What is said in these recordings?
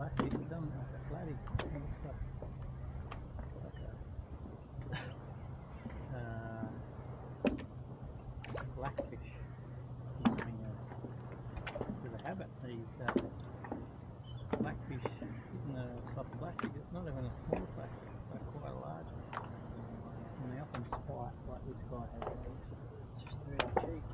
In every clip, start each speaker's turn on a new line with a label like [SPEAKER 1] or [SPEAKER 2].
[SPEAKER 1] plastic, it doesn't look like a flatty. It looks like a blackfish. He's doing with a habit. These blackfish in the soft plastic. It's not even a small plastic, it's like quite a large one. And they often spike like this guy has. It's just really cheap.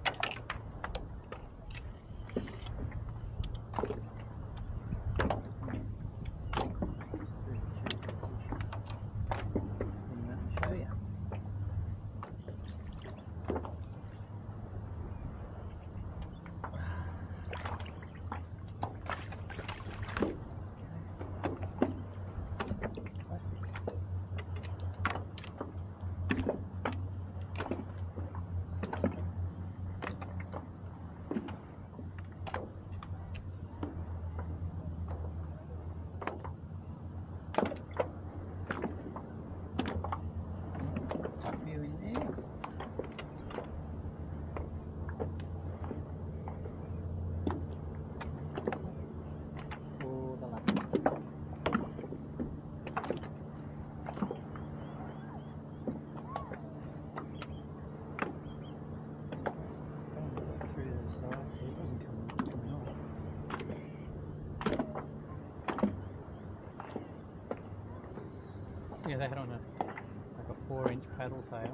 [SPEAKER 1] Yeah, they had on like a 4-inch paddle tail.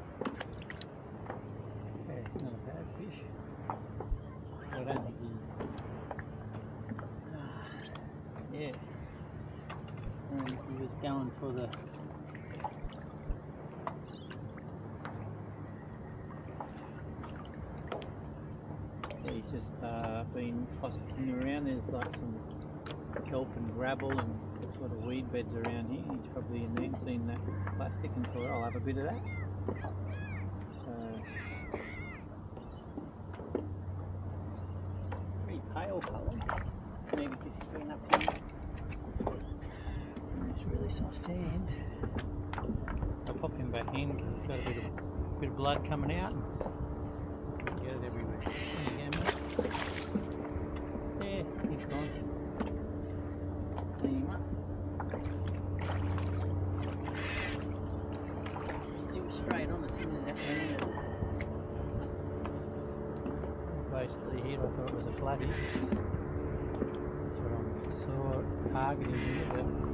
[SPEAKER 1] Yeah, not a bad fish. But I don't think he... yeah. And he was going for the... yeah, he's just been frolicking around. There's like some kelp and gravel and sort of weed beds around here. He's probably in there and seen that plastic and thought, I'll have a bit of that. So, pretty pale colour. Maybe because he's been up here in this really soft sand. I'll pop him back in because he's got a bit of blood coming out. Get it everywhere. There, he's gone. Clean him up. He was straight on as soon as that landed. Basically here I thought it was a flatty. That's what I'm targeting here, but